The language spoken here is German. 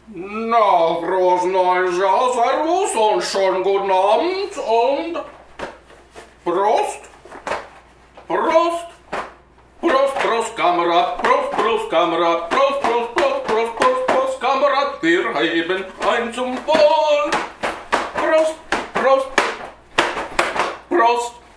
Na, frohes neues Jahr, servus und schönen guten Abend und Prost, Prost, Prost, Prost, Kamerad, Prost, Prost, Kamerad, Prost, Prost, Prost, Prost, Prost, Prost, Kamerad, wir heben ein zum Wohl. Prost, Prost, Prost.